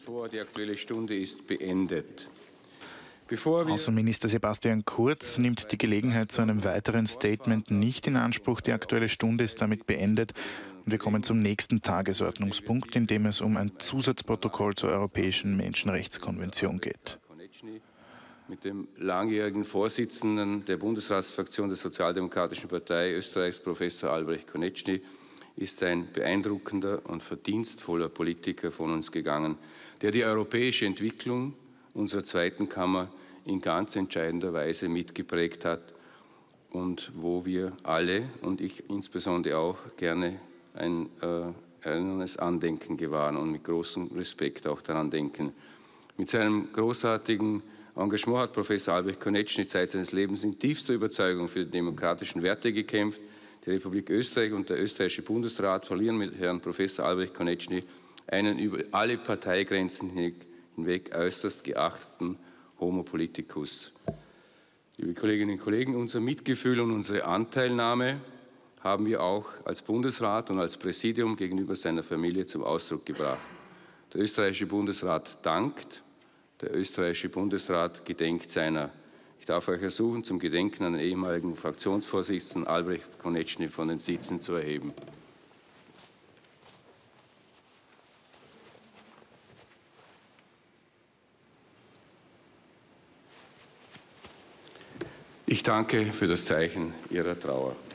vor, die Aktuelle Stunde ist beendet. Außenminister Sebastian Kurz nimmt die Gelegenheit zu einem weiteren Statement nicht in Anspruch. Die Aktuelle Stunde ist damit beendet und wir kommen zum nächsten Tagesordnungspunkt, in dem es um ein Zusatzprotokoll zur Europäischen Menschenrechtskonvention geht. Mit dem langjährigen Vorsitzenden der Bundesratsfraktion der Sozialdemokratischen Partei Österreichs, Professor Albrecht Koneczny, ist ein beeindruckender und verdienstvoller Politiker von uns gegangen, der die europäische Entwicklung unserer zweiten Kammer in ganz entscheidender Weise mitgeprägt hat und wo wir alle und ich insbesondere auch gerne ein erinnernes Andenken gewahren und mit großem Respekt auch daran denken. Mit seinem großartigen Engagement hat Professor Albrecht Koneczny Zeit seines Lebens in tiefster Überzeugung für die demokratischen Werte gekämpft. Die Republik Österreich und der österreichische Bundesrat verlieren mit Herrn Professor Albrecht Koneczny einen über alle Parteigrenzen hinweg äußerst geachteten Homo politicus. Liebe Kolleginnen und Kollegen, unser Mitgefühl und unsere Anteilnahme haben wir auch als Bundesrat und als Präsidium gegenüber seiner Familie zum Ausdruck gebracht. Der österreichische Bundesrat dankt, der österreichische Bundesrat gedenkt seiner. Ich darf euch ersuchen, zum Gedenken an den ehemaligen Fraktionsvorsitzenden Albrecht Koneczny von den Sitzen zu erheben. Ich danke für das Zeichen Ihrer Trauer.